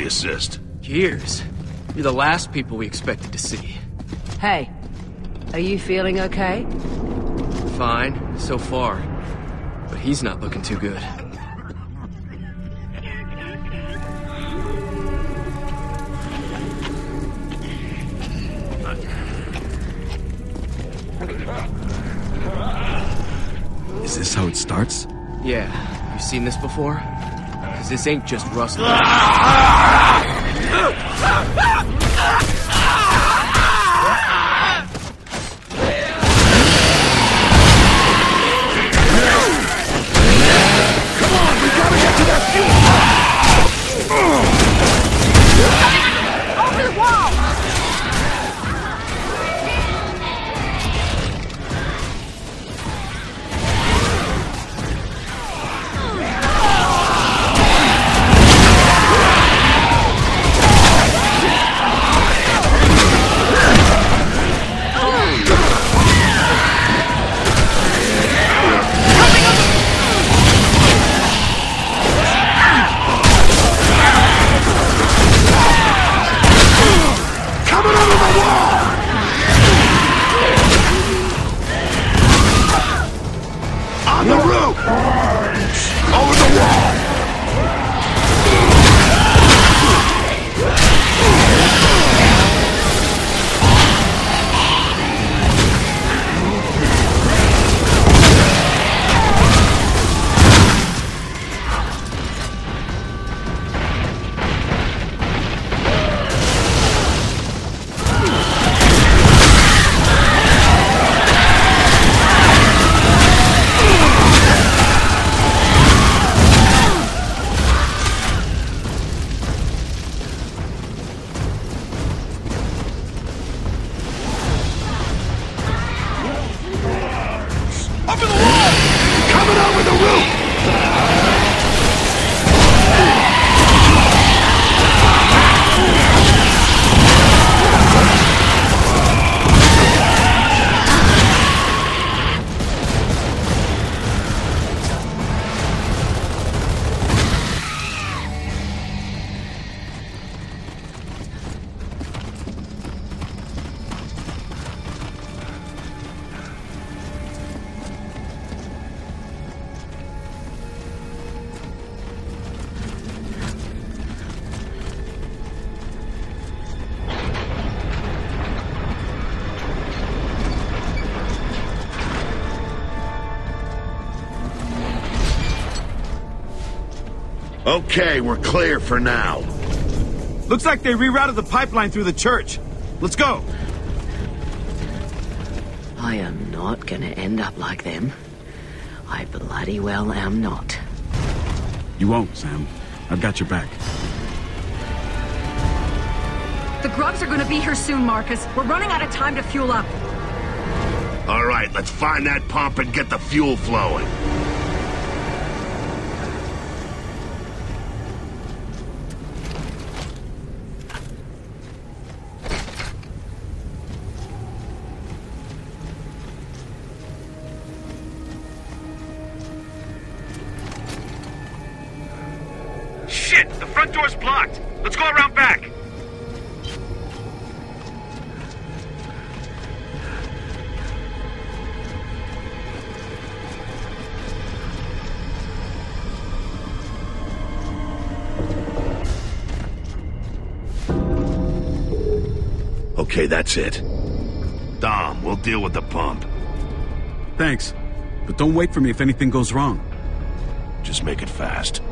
assist. Years. You're the last people we expected to see. Hey, are you feeling okay? Fine, so far. But he's not looking too good. Is this how it starts? Yeah, you seen this before? Because this ain't just rustling. Okay, we're clear for now. Looks like they rerouted the pipeline through the church. Let's go. I am not gonna end up like them. I bloody well am not. You won't, Sam. I've got your back. The grubs are gonna be here soon, Marcus. We're running out of time to fuel up. All right, let's find that pump and get the fuel flowing. Shit! The front door's blocked. Let's go around back. Okay, that's it. Dom, we'll deal with the pump. Thanks. But don't wait for me if anything goes wrong. Just make it fast.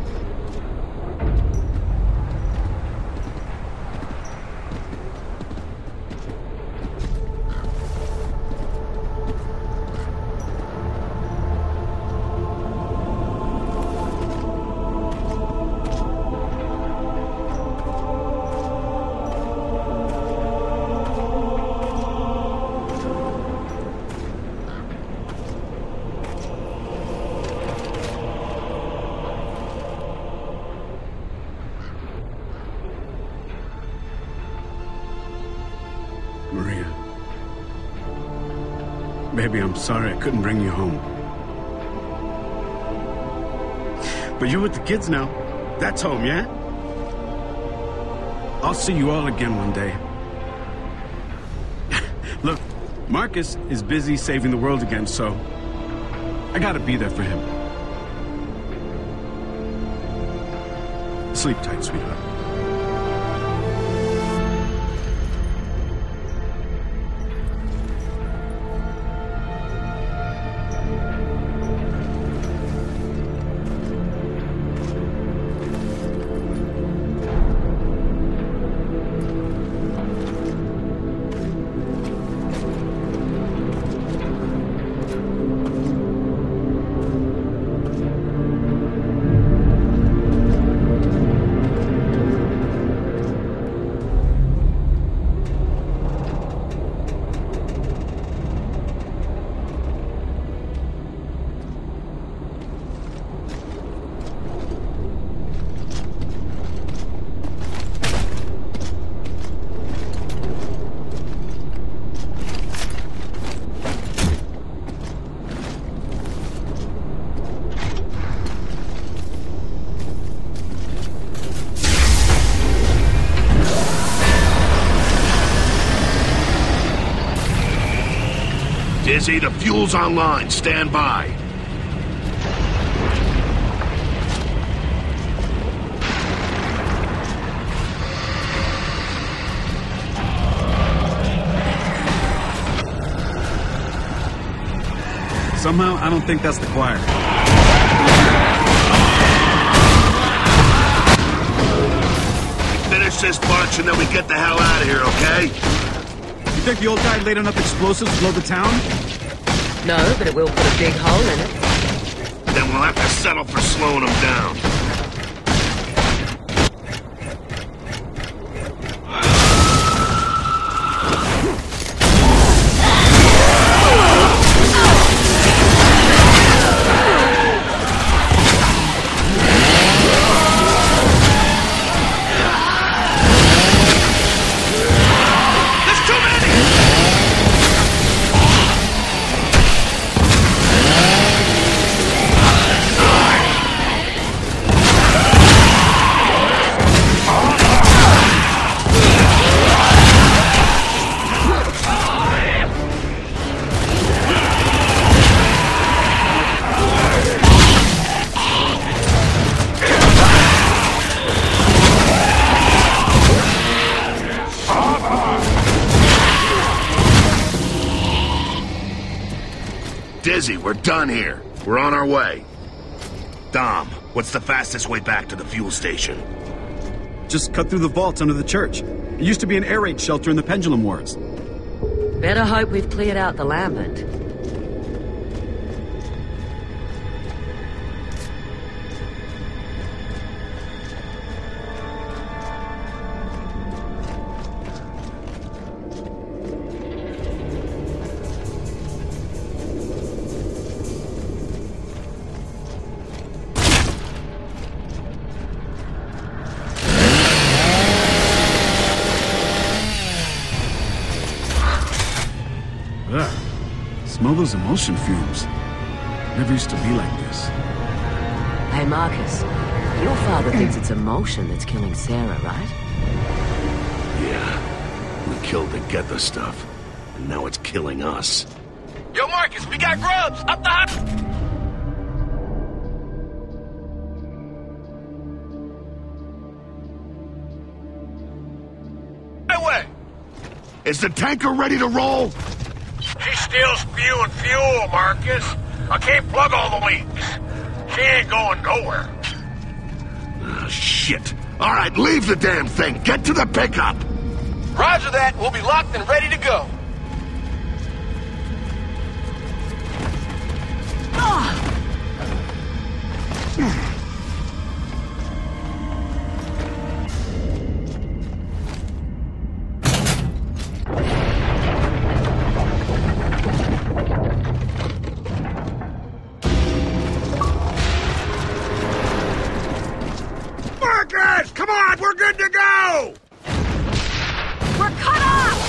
Maria. Baby, I'm sorry I couldn't bring you home. But you're with the kids now. That's home, yeah? I'll see you all again one day. Look, Marcus is busy saving the world again, so I gotta be there for him. Sleep tight, sweetheart. Dizzy, the fuel's online. Stand by. Somehow, I don't think that's the choir. Finish this bunch and then we get the hell out of here, okay? You think the old guy laid enough explosives to blow the town? No, but it will put a big hole in it. Then we'll have to settle for slowing them down. Dizzy, we're done here. We're on our way. Dom, what's the fastest way back to the fuel station? Just cut through the vaults under the church. It used to be an air raid shelter in the Pendulum Wars. Better hope we've cleared out the Lambent. Ugh. Smell those emotion fumes. Never used to be like this. Hey, Marcus. Your father thinks it's emotion that's killing Sarah, right? Yeah. We killed to get the stuff. And now it's killing us. Yo, Marcus, we got grubs! Up the high... highway! Is the tanker ready to roll? She's still spewing fuel, Marcus. I can't plug all the leaks. She ain't going nowhere. Oh, shit. All right, leave the damn thing. Get to the pickup. Roger that. We'll be locked and ready to go. Marcus, come on, we're good to go! We're cut off!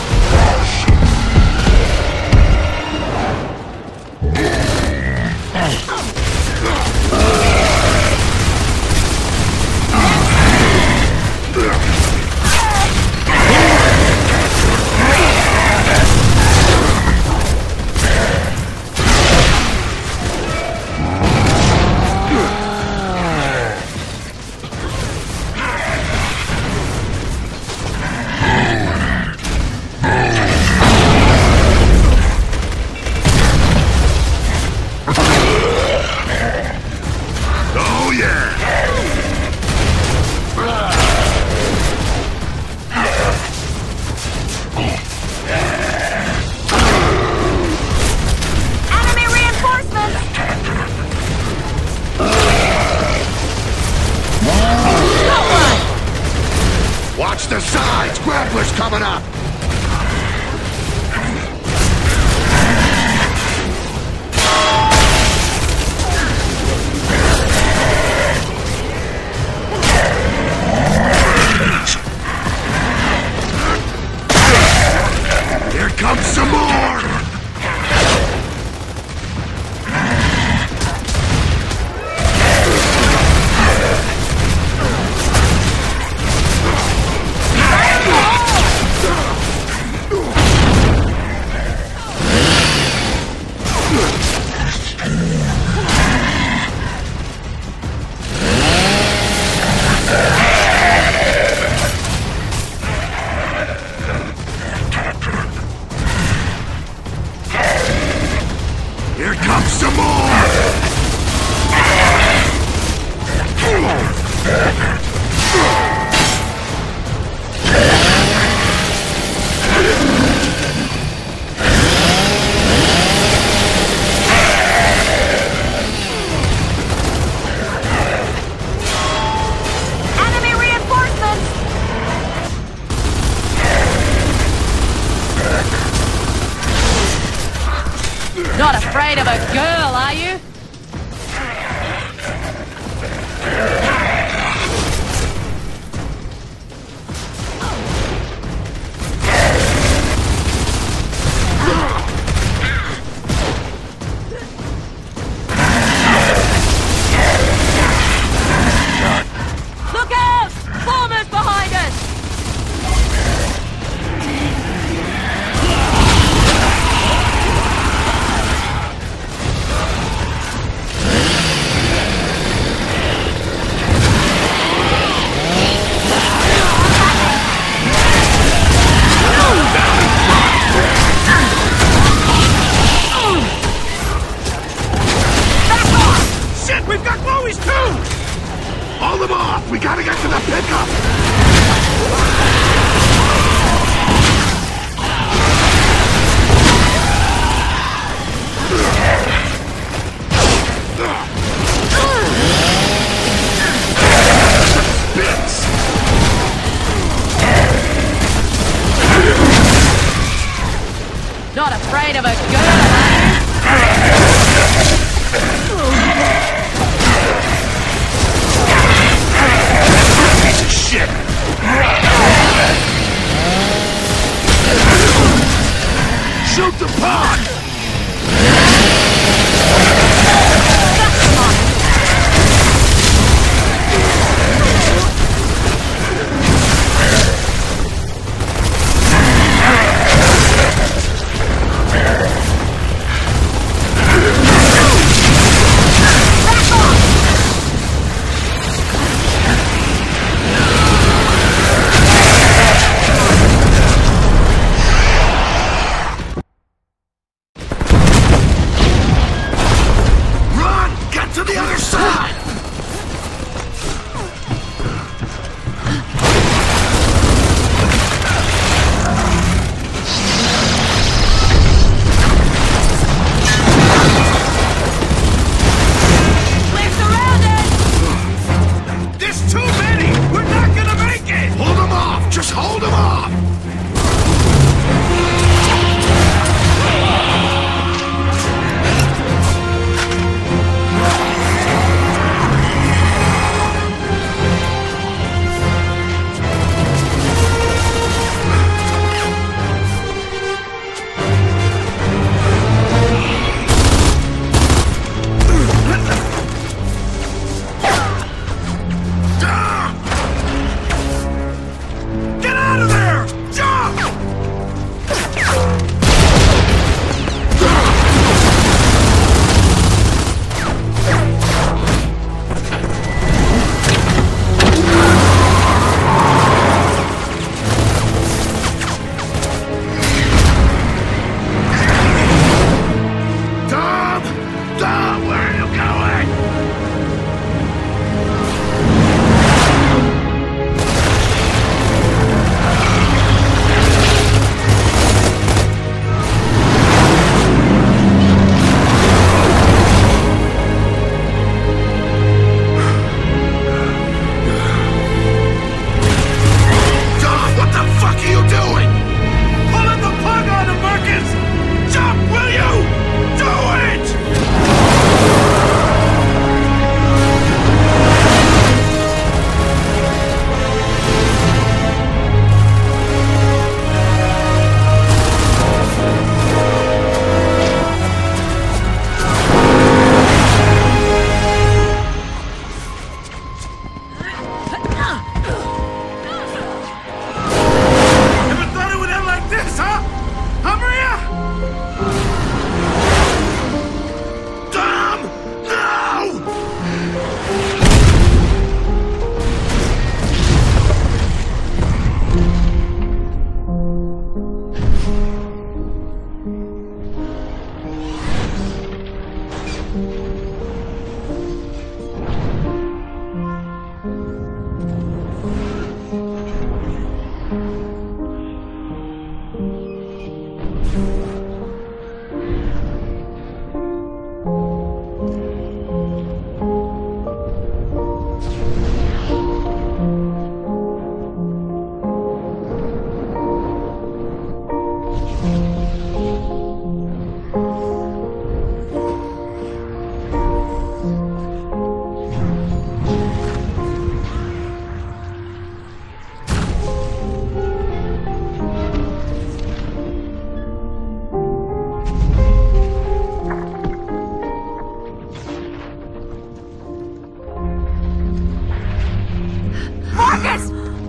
yeah! Enemy reinforcements! Watch the sides! Grappler's coming up! Here comes some more! Here comes some more! Enemy reinforcements! Not afraid of a girl, are you? Look out! Bombers behind us! Shit, we've got Chloe's too! Haul them off! We gotta get to the pickup! Bits! Not afraid of a girl, are you? Piece of shit! Shoot the pod!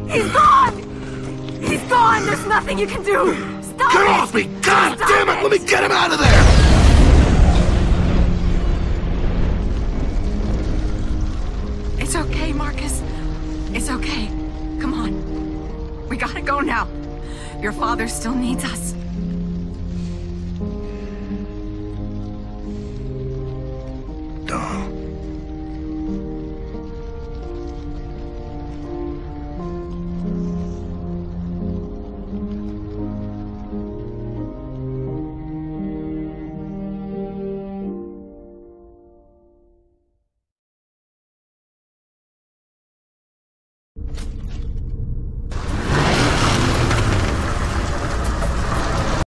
He's gone! He's gone! There's nothing you can do! Stop Get it! off me! God Stop damn it! Let me get him out of there! It's okay, Marcus. It's okay. Come on. We gotta go now. Your father still needs us.